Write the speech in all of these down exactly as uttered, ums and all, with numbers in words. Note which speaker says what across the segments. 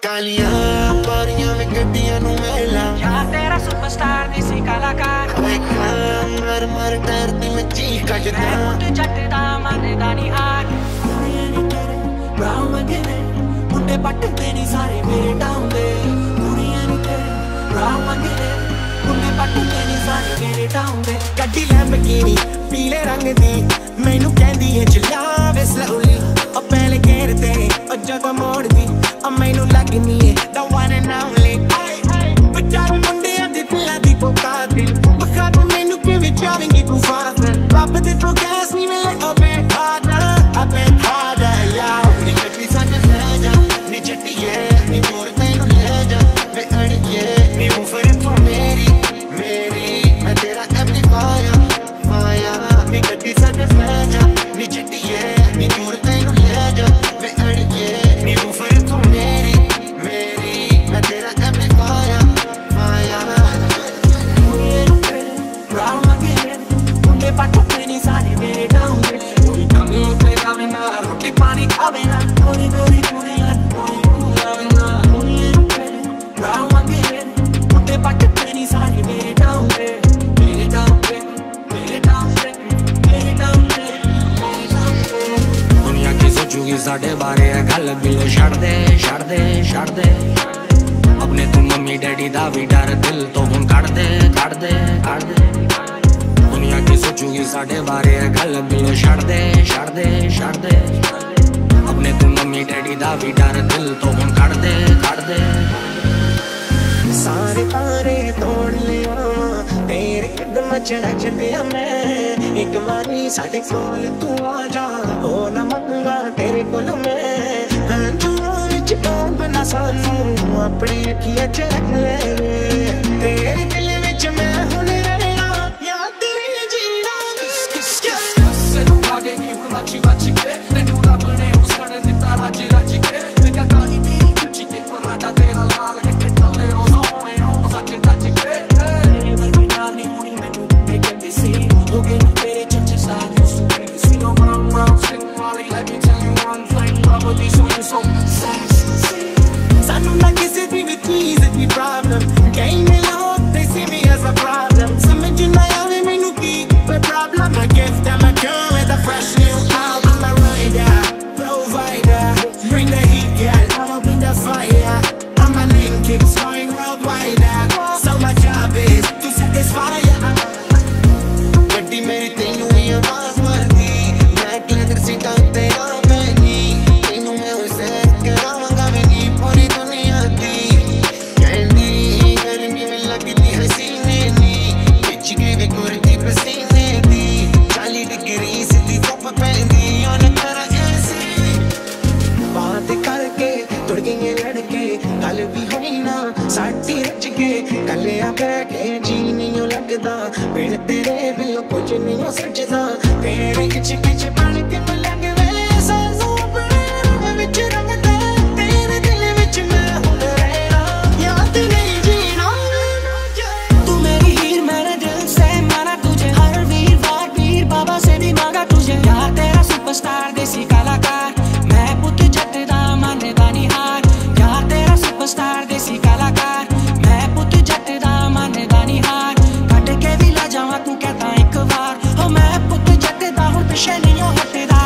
Speaker 1: कालियां पारियां में गड्डियां नू मेला
Speaker 2: यार तेरा सुपरस्टार देसी कलाकार
Speaker 1: मर मर डरदी मैं चीख कटदा
Speaker 2: पुत जट दा मनदा नी हार कुड़ियां नी तेरे ब्राउन मंगने मुंडे पटदे नी सारे मेरे टाउन दे कुड़ियां नी तेरे ब्राउन मंगने मुंडे पटदे नी सारे मेरे टाउन दे
Speaker 1: गड्डी लैम्बोर्गिनी पीले रंग दी मैनू कहंदी है चला वे स्लोली ओ पहले गेर ते ओ जगह मोड़ दी ओ मैनू लगनी है the one and only बचार मुंडियां दी दिलां दी पुकार बखा तू मैनू किवें जावेंगी तू फास्ट रब दे तो गैस नी मिले अबे harder अबे harder यार नी गड्डी साथ ले जा नी जट्टिए नी दूर तैनू ले जा वे अड़िए नी ऊपर तू मेरी मेरी मैं तेरा एम्पलीफायर फायर नी गड्डी साथ ले जा नी जट्टिए नी दूर तैनू ले जा वे अड़िए नी ऊपर तू मेरी मेरी मैं तेरा एम्पलीफायर फायर
Speaker 2: ब्राउन मंगने मुंडे पटदे नी सारे मेरे टाउन दे कोई कमी ते खावे ना रोटी पानी खावे ना गोरी गोरी कुड़ियां कोई ना ब्राउन मंगने मुंडे पटदे नी सारे मेरे टाउन दे मेरे टाउन दे मेरे टाउन दे मेरे टाउन दे मेरे टाउन दे
Speaker 3: दुनिया की सोचूगी साढ़े बारे है गल दिल छड़ दे छड़ दे छड़ दे अपने तू मम्मी डैडी दा भी डर दिल तो हुण कढ़ दे कढ़ दे कढ़ दे दुनिया की सोचूगी साढ़े बारे है गल दिल छड़ दे छड़ दे छड़ दे अपने तू मम्मी डैडी दा भी डर दिल तो हुण कढ़ दे कढ़ दे
Speaker 1: सारे तारे तोड़ लिया तेरे कदम चढ़ चलिया मैं एक बारी साढ़े कोल तू आ जा हो ना मंगा तेरे कोल मैं जुआ विच बना सानू अपनी अखियां च रख ले तेरे दिल विच मैं हुण रहना या तेरे जीना
Speaker 2: se non va che io ma ci facci che ne tu la bene usare di tara gira ci che ne cagani di ci che tornata te la la che te talle o no e no sa che ta ci che e marginali uni menu e che ti si o che non tere c'è c'è sta io su che si no round round sing molly let me tell you one thing love with these so so sexy
Speaker 1: सानू ना किसी दी भी चीज दी problem कहीं मिला हो they see me as a problem समझ ना आवे मैनू की कोई problem I give them a girl with a fresh new album a rider provider bring the heat yeah I'ma bring the fire I'm a link it's going worldwide so my job is to satisfy ya गड्डी मेरी तेनू ही आवाज मारदी मैं क्लेदर सीटां ते आ many तेनू मैं उसे करावांगा मेरी पूरी दुनिया दी कहंदी गर्मी में लगदी हसीने नी खिच के वे कुर्ती पसीने दी चालीस डिग्री सीधी धुप पैंदी ओने करा ऐसे बात करके तुड़ गए लड़के गल भी होई ना साडी रच के कलिया बैठ के जी नहीं लगदा बिन तेरे बिल कुछ नहीं सजदा तेरे किच किच बन के मैं लगवे सानू अपने रंग विच रंगदा तेरे दिल विच मैं हुण रहना याद नहीं जीना
Speaker 2: तू मेरी हीर मेरे दिल से माना तुझे हर वीरवार पीर बाबा से भी मांगा तुझे यार तेरा सुपरस्टार देसी कलाकार मैं पुत जट दा मनदा नी हार यार तेरा सुपरस्टार देसी कलाकार मैं पुत जट दा मनदा नी हार कट के भी ला जावां तू कहता एक बार हो मैं पुत जट दा हुण पिछे नहीं हो हटदा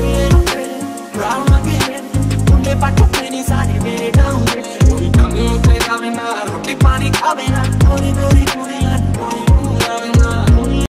Speaker 2: ब्राउन मंगने मुंडे पटदे नी सारे मेरे टाउन दे कोई कमी ते खावे ना रोटी पानी खावे ना गोरी गोरी कुड़ियां